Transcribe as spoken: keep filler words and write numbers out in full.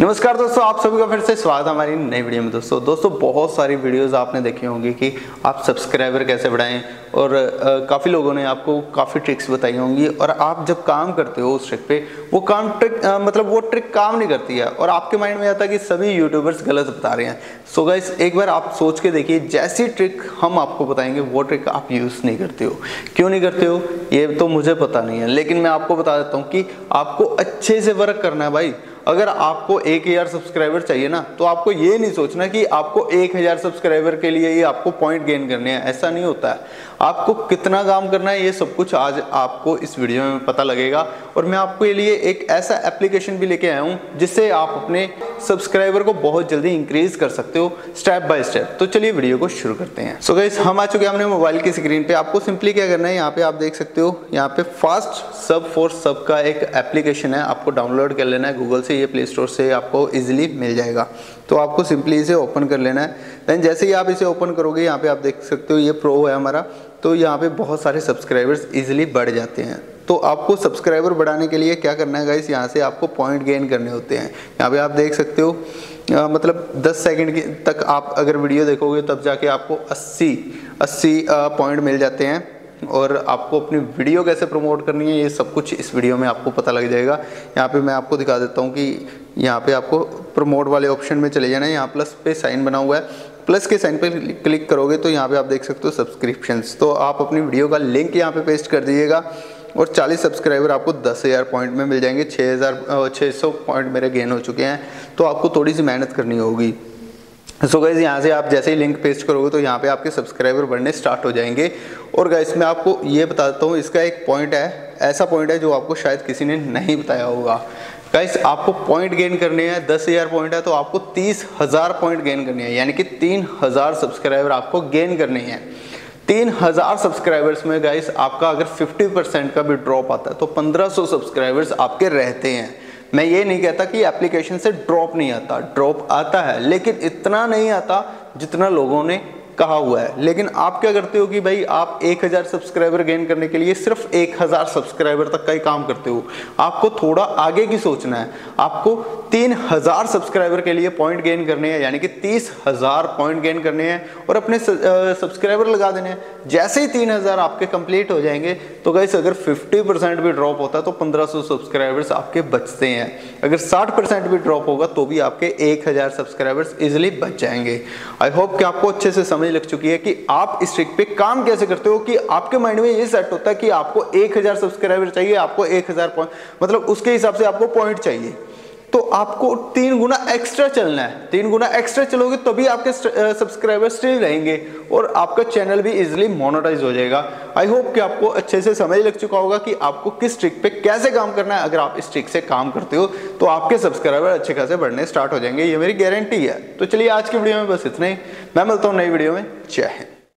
नमस्कार दोस्तों, आप सभी का फिर से स्वागत है हमारी नई वीडियो में। दोस्तों दोस्तों बहुत सारी वीडियोस आपने देखी होंगी कि आप सब्सक्राइबर कैसे बढ़ाएं और काफ़ी लोगों ने आपको काफ़ी ट्रिक्स बताई होंगी। और आप जब काम करते हो उस ट्रिक पे, वो काम ट्रिक आ, मतलब वो ट्रिक काम नहीं करती है और आपके माइंड में आता है कि सभी यूट्यूबर्स गलत बता रहे हैं। सो गाइस, एक बार आप सोच के देखिए, जैसी ट्रिक हम आपको बताएंगे वो ट्रिक आप यूज़ नहीं करते हो। क्यों नहीं करते हो ये तो मुझे पता नहीं है, लेकिन मैं आपको बता देता हूँ कि आपको अच्छे से वर्क करना है भाई। अगर आपको एक हजार सब्सक्राइबर चाहिए ना, तो आपको ये नहीं सोचना कि आपको एक हजार सब्सक्राइबर के लिए ही आपको पॉइंट गेन करने हैं। ऐसा नहीं होता है। आपको कितना काम करना है ये सब कुछ आज आपको इस वीडियो में पता लगेगा। और मैं आपको ये लिए एक ऐसा एप्लीकेशन भी लेके आया हूँ जिससे आप अपने सब्सक्राइबर को बहुत जल्दी इंक्रीज कर सकते हो स्टेप बाय स्टेप। तो चलिए वीडियो को शुरू करते हैं। सो गाइस, हम आ चुके हैं अपने मोबाइल की स्क्रीन पे। आपको सिंपली क्या करना है, यहाँ पे आप देख सकते हो, यहाँ पे फास्ट सब फॉर सब का एक एप्लीकेशन है, आपको डाउनलोड कर लेना है गूगल से। ये प्ले स्टोर से आपको इजीली मिल जाएगा। तो आपको सिंपली इसे ओपन कर लेना है। देन जैसे ही आप इसे ओपन करोगे, यहाँ पे आप देख सकते हो ये प्रो है हमारा। तो यहाँ पे बहुत सारे सब्सक्राइबर्स इजीली बढ़ जाते हैं। तो आपको सब्सक्राइबर बढ़ाने के लिए क्या करना है गाइस, यहाँ से आपको पॉइंट गेन करने होते हैं। यहाँ पे आप देख सकते हो, आ, मतलब दस सेकंड की तक आप अगर वीडियो देखोगे तब जाके आपको अस्सी अस्सी पॉइंट मिल जाते हैं। और आपको अपनी वीडियो कैसे प्रमोट करनी है ये सब कुछ इस वीडियो में आपको पता लग जाएगा। यहाँ पे मैं आपको दिखा देता हूँ कि यहाँ पे आपको प्रमोट वाले ऑप्शन में चले जाना है। यहाँ प्लस पे साइन बना हुआ है, प्लस के साइन पे क्लिक करोगे तो यहाँ पे आप देख सकते हो सब्सक्रिप्शंस। तो आप अपनी वीडियो का लिंक यहाँ पे पेस्ट कर दीजिएगा और चालीस सब्सक्राइबर आपको दस हज़ार पॉइंट में मिल जाएंगे। छः हज़ार छः सौ पॉइंट मेरे गेन हो चुके हैं। तो आपको थोड़ी सी मेहनत करनी होगी। सो गाइस, यहाँ से आप जैसे ही लिंक पेस्ट करोगे तो यहाँ पे आपके सब्सक्राइबर बढ़ने स्टार्ट हो जाएंगे। और गाइस, मैं आपको ये बताता हूँ, इसका एक पॉइंट है, ऐसा पॉइंट है जो आपको शायद किसी ने नहीं बताया होगा। गाइस, आपको पॉइंट गेन करने हैं, दस हज़ार पॉइंट है तो आपको तीस हज़ार पॉइंट गेन करने हैं, यानी कि तीन हज़ार सब्सक्राइबर आपको गेन करने हैं। तीन हज़ार सब्सक्राइबर्स में गाइस आपका अगर पचास परसेंट का भी ड्रॉप आता है तो पंद्रह सौ सब्सक्राइबर्स आपके रहते हैं। मैं ये नहीं कहता कि एप्लीकेशन से ड्रॉप नहीं आता, ड्रॉप आता है, लेकिन इतना नहीं आता जितना लोगों ने कहा हुआ है। लेकिन आप क्या करते हो कि भाई आप एक हज़ार सब्सक्राइबर गेन करने के लिए सिर्फ एक हज़ार सब्सक्राइबर तक का ही काम करते हो। आपको थोड़ा आगे की सोचना है। आपको तीन हज़ार सब्सक्राइबर के लिए पॉइंट गेन करने हैं, यानी कि तीस हज़ार पॉइंट गेन करने हैं और अपने सब्सक्राइबर लगा देने हैं। जैसे ही तीन हज़ार आपके कंप्लीट हो जाएंगे तो गाइस, अगर पचास परसेंट भी ड्रॉप होता है तो पंद्रह सौ सब्सक्राइबर्स आपके बचते हैं। अगर साठ परसेंट भी ड्रॉप होगा तो भी आपके एक हज़ार सब्सक्राइबर्स इजीली बच जाएंगे। आई होप कि आपको अच्छे से समझ लग चुकी है कि आप इस ट्रिक पे काम कैसे करते हो। कि आपके माइंड में ये सेट होता है कि आपको एक हज़ार सब्सक्राइबर चाहिए, आपको एक हज़ार पॉइंट, मतलब उसके हिसाब से आपको पॉइंट चाहिए। तो आपको तीन गुना एक्स्ट्रा चलना है। तीन गुना एक्स्ट्रा चलोगे तभी आपके सब्सक्राइबर स्टिल रहेंगे और आपका चैनल भी इजीली मोनेटाइज हो जाएगा। आई होप कि आपको अच्छे से समझ लग चुका होगा कि आपको किस ट्रिक पे कैसे काम करना है। अगर आप इस ट्रिक से काम करते हो तो आपके सब्सक्राइबर अच्छे खासे बढ़ने स्टार्ट हो जाएंगे, ये मेरी गारंटी है। तो चलिए आज की वीडियो में बस इतना ही। मैं मिलता हूँ नई वीडियो में। जय हिंद।